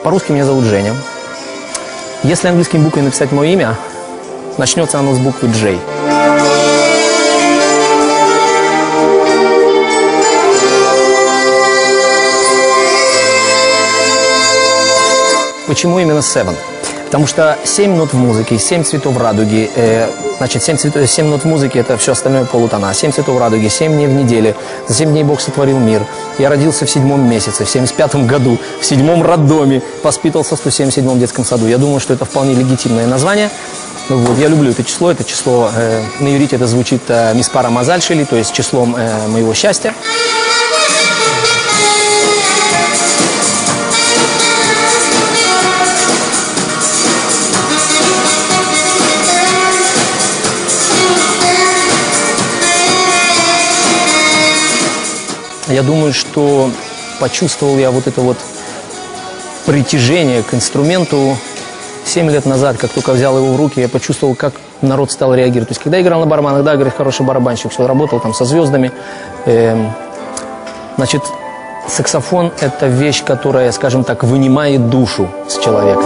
По-русски меня зовут Женя. Если английскими буквами написать мое имя, начнется оно с буквы J. Почему именно Seven? Потому что 7 нот в музыке, 7 цветов радуги, значит, 7 нот в музыке – это все остальное полутона. 7 цветов радуги, 7 дней в неделю, за 7 дней Бог сотворил мир. Я родился в 7-м месяце, в 75-м году, в 7-м роддоме, воспитывался в 177-м детском саду. Я думаю, что это вполне легитимное название. Вот, я люблю это число на иврите это звучит «миспара мазаль шели», то есть числом моего счастья. Я думаю, что почувствовал я вот это вот притяжение к инструменту 7 лет назад, как только взял его в руки, я почувствовал, как народ стал реагировать. То есть, когда я играл на барабанах, да, говорит, хороший барабанщик, все, работал там со звездами. Значит, саксофон – это вещь, которая, скажем так, вынимает душу с человека.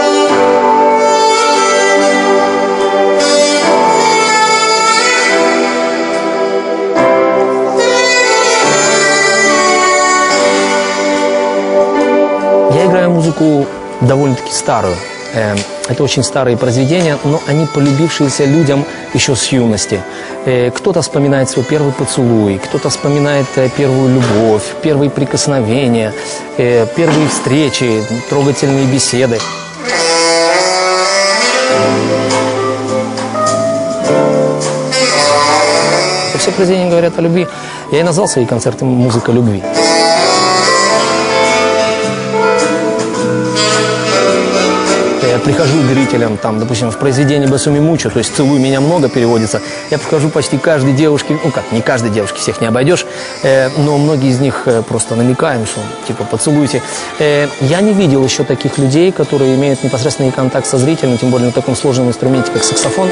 Я играю музыку довольно-таки старую. Это очень старые произведения, но они полюбившиеся людям еще с юности. Кто-то вспоминает свой первый поцелуй, кто-то вспоминает первую любовь, первые прикосновения, первые встречи, трогательные беседы. Все произведения говорят о любви. Я и назвал свои концерты «Музыка любви». Я прихожу к зрителям, там, допустим, в произведении «Басуми мучо», то есть «Целуй меня много» переводится, я прихожу почти каждой девушке, ну как, не каждой девушке, всех не обойдешь, но многие из них просто намекаем, что типа «поцелуйте». Я не видел еще таких людей, которые имеют непосредственный контакт со зрителем, тем более на таком сложном инструменте, как саксофон.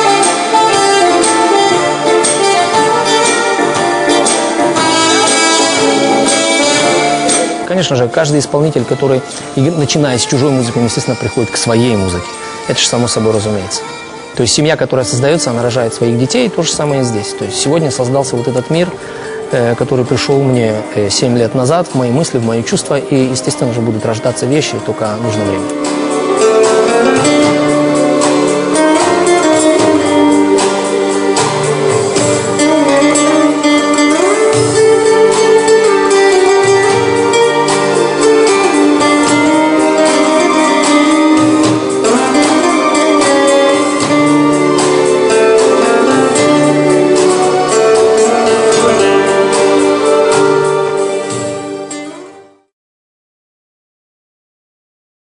Конечно же, каждый исполнитель, который, начиная с чужой музыки, естественно, приходит к своей музыке. Это же само собой разумеется. То есть семья, которая создается, она рожает своих детей, то же самое и здесь. То есть сегодня создался вот этот мир, который пришел мне 7 лет назад, в мои мысли, в мои чувства, и, естественно же, будут рождаться вещи, только нужно время.